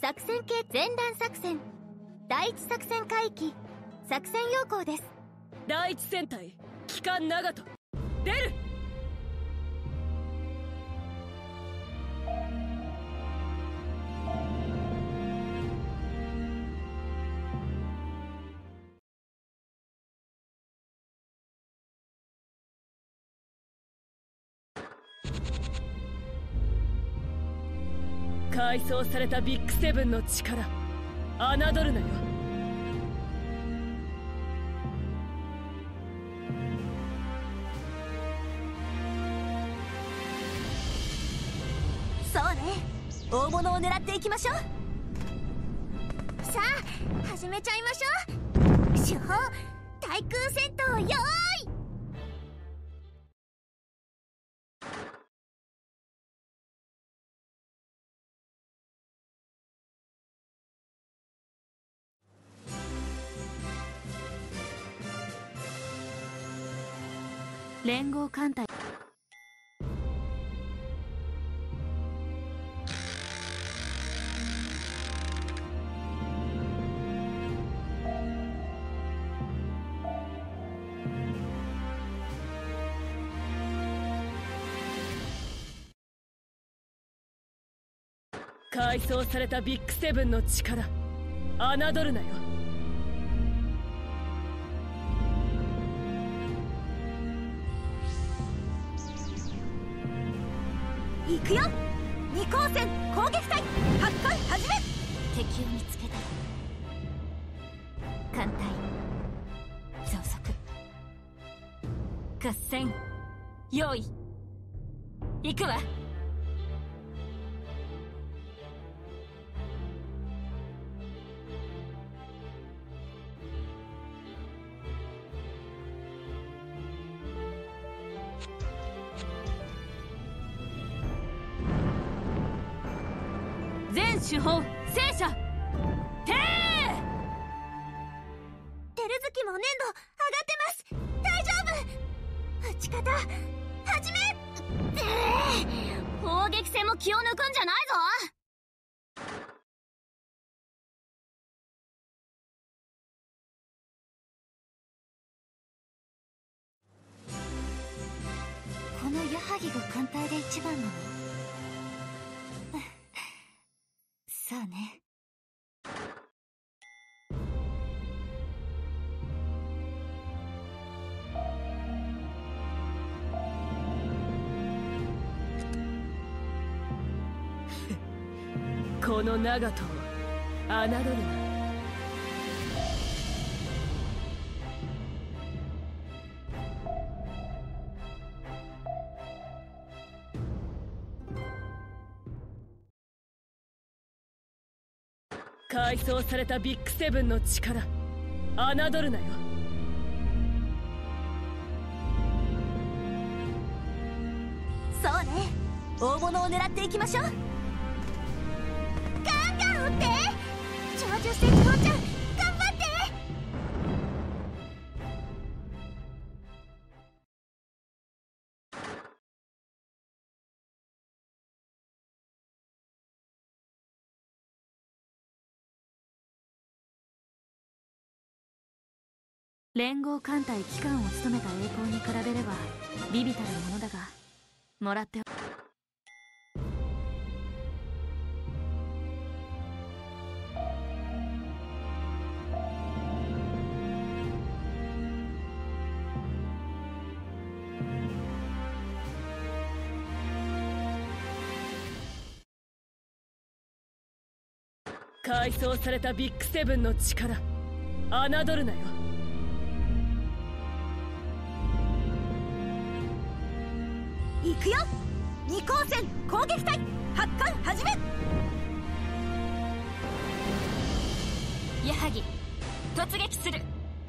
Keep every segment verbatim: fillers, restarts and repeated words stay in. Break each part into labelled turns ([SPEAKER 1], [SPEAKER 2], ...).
[SPEAKER 1] 作戦系前段作戦第一作戦海域作戦要項です。
[SPEAKER 2] 第一戦隊機関長門出る。改装されたビッグセブンの力侮るなよ。
[SPEAKER 1] そうね、大物を狙っていきましょう。さあ始めちゃいましょう。手法対空戦闘よーい。連合艦隊
[SPEAKER 2] 改装されたビッグセブンの力侮るなよ。
[SPEAKER 1] 行くよ。二光線攻撃隊発艦始め。敵を見つけた。艦隊増速合戦用意行くわ。全手法戦車てー。テレ月も粘土上がってます。大丈夫。撃ち方始め。砲撃戦も気を抜くんじゃないぞ。この矢作が艦隊で一番なの？さあね。
[SPEAKER 2] この長門を侮るな。改装されたビッグセブンの力侮るなよ。
[SPEAKER 1] そうね、大物を狙っていきましょう。ガンガン撃って。長寿戦砲ちゃん頑張って。連合艦隊機関を務めた栄光に比べれば微々たるものだが、もらって
[SPEAKER 2] 改装されたビッグセブンの力侮るなよ。
[SPEAKER 1] 行くよ。二光線攻撃隊発艦始め。矢作突撃する。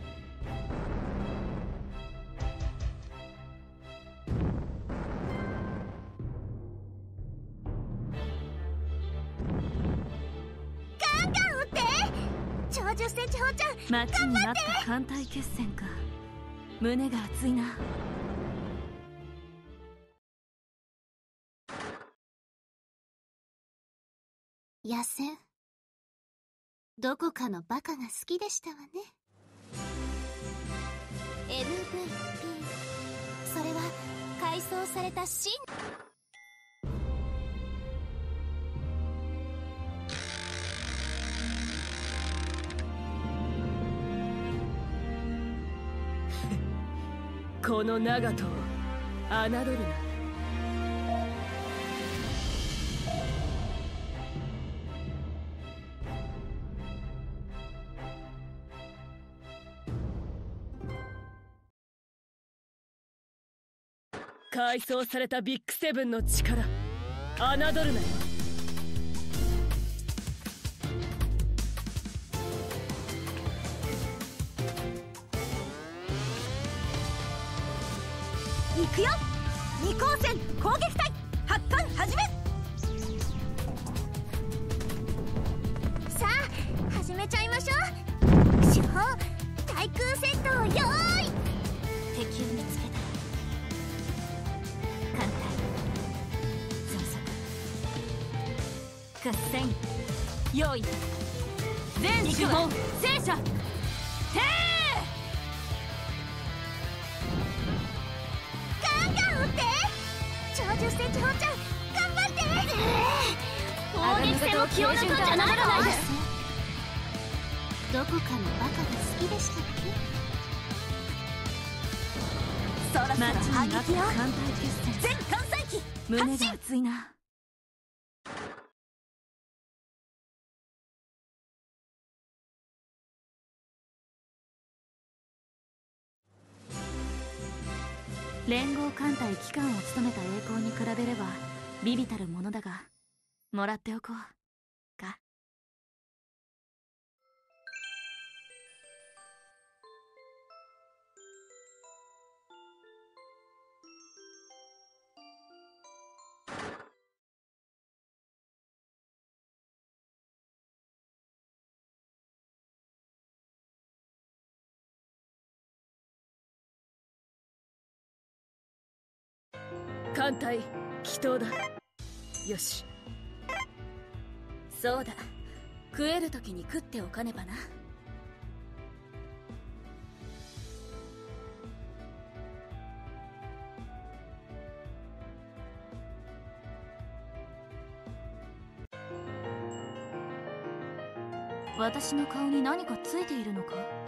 [SPEAKER 1] ガンガン撃って。長寿戦砲ちゃん待ちに待った艦隊決戦か。胸が熱いな。野戦どこかのバカが好きでしたわね。 エムブイピー、 それは改装された真
[SPEAKER 2] この長門を侮るな。改装されたビッグセブンの力、侮るなよ。
[SPEAKER 1] 行くよ。二光線攻撃隊発艦始め。さあ始めちゃいましょう。手法対空戦闘用意。敵を見つけたら艦隊増速合戦用意。全手法戦車停。長寿戦士ほちゃん頑張って。攻撃戦も気を抜くんじゃないの。どこかのバカが好きでしたっけ。そろそろ反撃よ。全艦載機
[SPEAKER 3] 胸が熱いな。連合艦隊機関を務めた栄光に比べれば微々たるものだが、もらっておこうか。
[SPEAKER 2] 艦隊祈祷だ。よし。
[SPEAKER 1] そうだ、食える時に食っておかねばな。
[SPEAKER 3] 私の顔に何かついているのか。